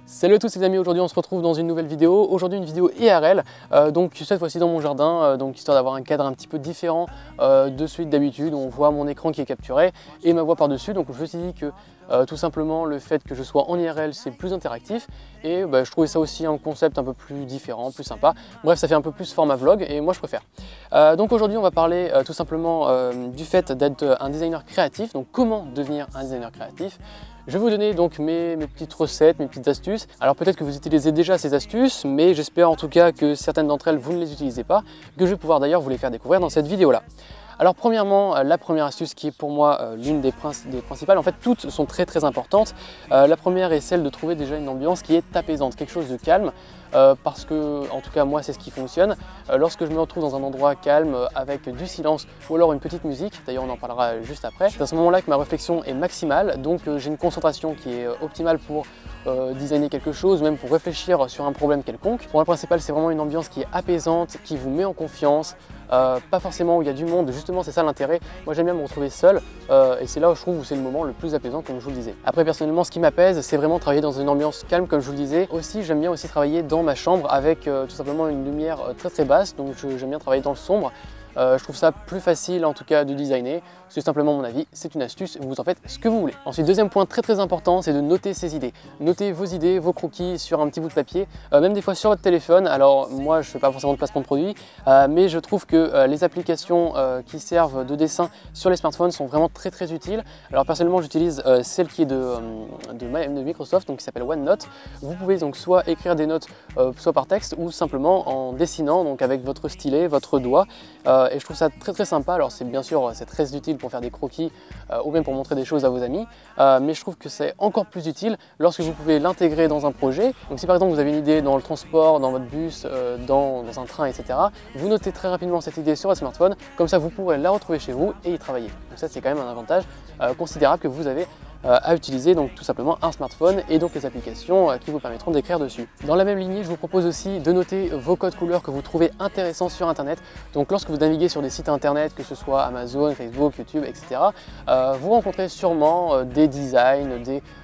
Salut à tous les amis, aujourd'hui on se retrouve dans une nouvelle vidéo. Aujourd'hui une vidéo IRL, donc cette fois-ci dans mon jardin, donc histoire d'avoir un cadre un petit peu différent de celui d'habitude. On voit mon écran qui est capturé et ma voix par-dessus, donc je me suis dit que tout simplement le fait que je sois en IRL c'est plus interactif et je trouvais ça aussi un concept un peu plus différent, plus sympa. Bref, ça fait un peu plus format vlog et moi je préfère. Donc aujourd'hui on va parler tout simplement du fait d'être un designer créatif, donc comment devenir un designer créatif. Je vais vous donner donc mes petites recettes, mes petites astuces. Alors peut-être que vous utilisez déjà ces astuces, mais j'espère en tout cas que certaines d'entre elles, vous ne les utilisez pas, que je vais pouvoir d'ailleurs vous les faire découvrir dans cette vidéo-là. Alors premièrement, la première astuce qui est pour moi l'une des principales, en fait toutes sont très importantes. La première est celle de trouver déjà une ambiance qui est apaisante, quelque chose de calme. Parce que, en tout cas moi c'est ce qui fonctionne, lorsque je me retrouve dans un endroit calme avec du silence ou alors une petite musique, d'ailleurs on en parlera juste après, c'est à ce moment-là que ma réflexion est maximale, donc j'ai une concentration qui est optimale pour designer quelque chose, même pour réfléchir sur un problème quelconque. Pour moi le principal c'est vraiment une ambiance qui est apaisante, qui vous met en confiance, pas forcément où il y a du monde, justement c'est ça l'intérêt. Moi j'aime bien me retrouver seul et c'est là où je trouve où c'est le moment le plus apaisant comme je vous le disais. Après personnellement ce qui m'apaise c'est vraiment travailler dans une ambiance calme comme je vous le disais. Aussi j'aime bien aussi travailler dans ma chambre avec tout simplement une lumière très basse, donc j'aime bien travailler dans le sombre. Je trouve ça plus facile en tout cas de designer, c'est simplement mon avis, c'est une astuce, vous en faites ce que vous voulez. Ensuite, deuxième point très important, c'est de noter ses idées. Notez vos idées, vos croquis sur un petit bout de papier, même des fois sur votre téléphone. Alors moi je ne fais pas forcément de placement de produit, mais je trouve que les applications qui servent de dessin sur les smartphones sont vraiment très utiles. Alors personnellement j'utilise celle qui est de Microsoft, donc qui s'appelle OneNote. Vous pouvez donc soit écrire des notes soit par texte ou simplement en dessinant, donc avec votre stylet, votre doigt. Et je trouve ça très sympa. Alors c'est bien sûr c'est très utile pour faire des croquis ou même pour montrer des choses à vos amis, mais je trouve que c'est encore plus utile lorsque vous pouvez l'intégrer dans un projet. Donc si par exemple vous avez une idée dans le transport, dans votre bus, dans un train, etc., vous notez très rapidement cette idée sur votre smartphone, comme ça vous pourrez la retrouver chez vous et y travailler. Donc ça c'est quand même un avantage considérable que vous avez à utiliser, donc tout simplement un smartphone et donc les applications qui vous permettront d'écrire dessus. Dans la même lignée, je vous propose aussi de noter vos codes couleurs que vous trouvez intéressants sur internet. Donc lorsque vous naviguez sur des sites internet, que ce soit Amazon, Facebook, YouTube, etc., vous rencontrez sûrement des designs,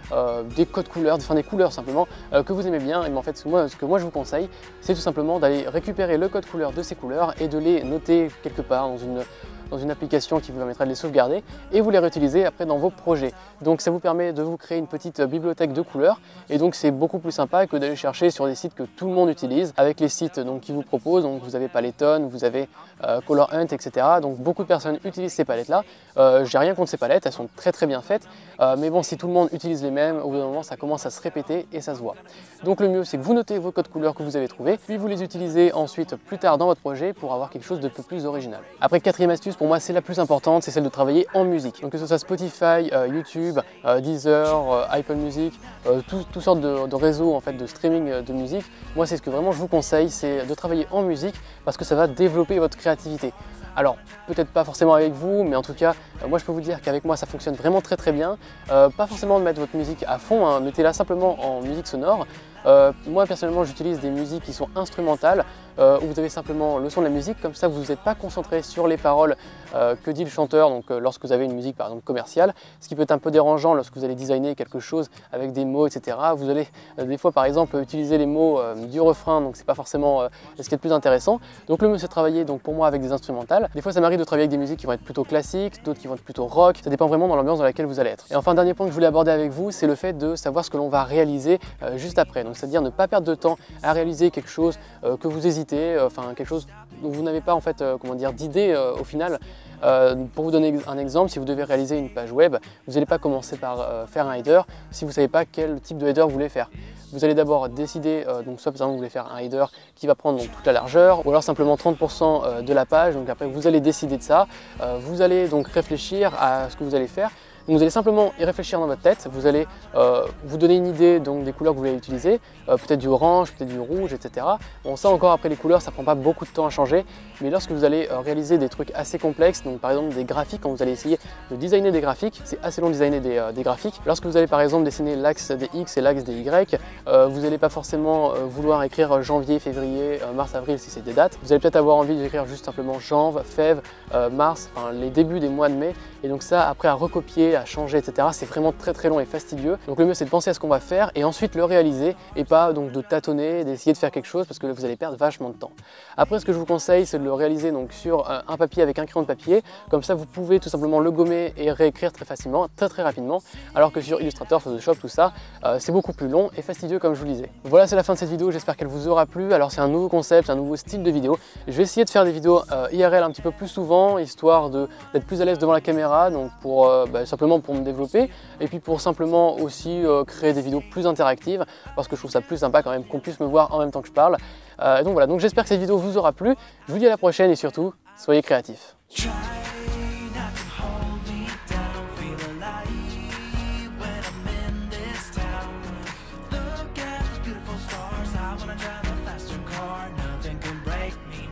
des codes couleurs, enfin des couleurs simplement que vous aimez bien. Et en fait ce que moi je vous conseille, c'est tout simplement d'aller récupérer le code couleur de ces couleurs et de les noter quelque part dans une application qui vous permettra de les sauvegarder et vous les réutiliser après dans vos projets. Donc ça vous permet de vous créer une petite bibliothèque de couleurs et donc c'est beaucoup plus sympa que d'aller chercher sur des sites que tout le monde utilise, avec les sites donc, qui vous proposent. Donc vous avez Paleton, vous avez Color Hunt, etc. Donc beaucoup de personnes utilisent ces palettes là. J'ai rien contre ces palettes, elles sont très bien faites, mais bon, si tout le monde utilise les mêmes, au bout d'un moment ça commence à se répéter et ça se voit. Donc le mieux c'est que vous notez vos codes couleurs que vous avez trouvés, puis vous les utilisez ensuite plus tard dans votre projet pour avoir quelque chose de peu plus original. Après, quatrième astuce, pour moi c'est la plus importante, c'est celle de travailler en musique. Donc que ce soit Spotify, YouTube, Deezer, Apple Music, toutes sortes de réseaux en fait de streaming de musique. Moi c'est ce que vraiment je vous conseille, c'est de travailler en musique parce que ça va développer votre créativité. Alors peut-être pas forcément avec vous, mais en tout cas moi je peux vous dire qu'avec moi ça fonctionne vraiment très bien. Pas forcément de mettre votre musique à fond, hein, mettez-la simplement en musique sonore. Moi personnellement j'utilise des musiques qui sont instrumentales, où vous avez simplement le son de la musique, comme ça vous n'êtes pas concentré sur les paroles que dit le chanteur, donc lorsque vous avez une musique par exemple commerciale, ce qui peut être un peu dérangeant lorsque vous allez designer quelque chose avec des mots, etc. Vous allez des fois par exemple utiliser les mots du refrain, donc c'est pas forcément ce qui est le plus intéressant. Donc le mieux c'est de travailler donc, pour moi avec des instrumentales. Des fois ça m'arrive de travailler avec des musiques qui vont être plutôt classiques, d'autres qui vont être plutôt rock, ça dépend vraiment dans l'ambiance dans laquelle vous allez être. Et enfin dernier point que je voulais aborder avec vous, c'est le fait de savoir ce que l'on va réaliser juste après. Donc c'est-à-dire ne pas perdre de temps à réaliser quelque chose que vous hésitez, enfin quelque chose dont vous n'avez pas en fait comment dire d'idée au final. Pour vous donner un exemple, si vous devez réaliser une page web, vous n'allez pas commencer par faire un header si vous ne savez pas quel type de header vous voulez faire. Vous allez d'abord décider, donc soit par exemple vous voulez faire un header qui va prendre donc, toute la largeur, ou alors simplement 30% de la page, donc après vous allez décider de ça, vous allez donc réfléchir à ce que vous allez faire. Donc vous allez simplement y réfléchir dans votre tête, vous allez vous donner une idée donc, des couleurs que vous voulez utiliser, peut-être du orange, peut-être du rouge, etc. Bon ça encore après les couleurs ça prend pas beaucoup de temps à changer, mais lorsque vous allez réaliser des trucs assez complexes, donc par exemple des graphiques, quand vous allez essayer de designer des graphiques, c'est assez long de designer des graphiques. Lorsque vous allez par exemple dessiner l'axe des X et l'axe des Y, vous n'allez pas forcément vouloir écrire janvier, février, mars, avril si c'est des dates. Vous allez peut-être avoir envie d'écrire juste simplement janvier, février, mars, enfin les débuts des mois de mai, et donc ça après à recopier, à changer, etc. C'est vraiment très long et fastidieux. Donc le mieux c'est de penser à ce qu'on va faire et ensuite le réaliser et pas donc de tâtonner, d'essayer de faire quelque chose parce que vous allez perdre vachement de temps. Après ce que je vous conseille c'est de le réaliser donc sur un papier avec un crayon de papier, comme ça vous pouvez tout simplement le gommer et réécrire très facilement, très rapidement, alors que sur Illustrator, Photoshop, tout ça, c'est beaucoup plus long et fastidieux comme je vous le disais. Voilà, c'est la fin de cette vidéo, j'espère qu'elle vous aura plu. Alors c'est un nouveau concept, un nouveau style de vidéo. Je vais essayer de faire des vidéos IRL un petit peu plus souvent, histoire d'être plus à l'aise devant la caméra, donc pour simplement pour me développer, et puis pour simplement aussi créer des vidéos plus interactives, parce que je trouve ça plus sympa quand même qu'on puisse me voir en même temps que je parle. Donc voilà, donc j'espère que cette vidéo vous aura plu. Je vous dis à la prochaine et surtout, soyez créatifs.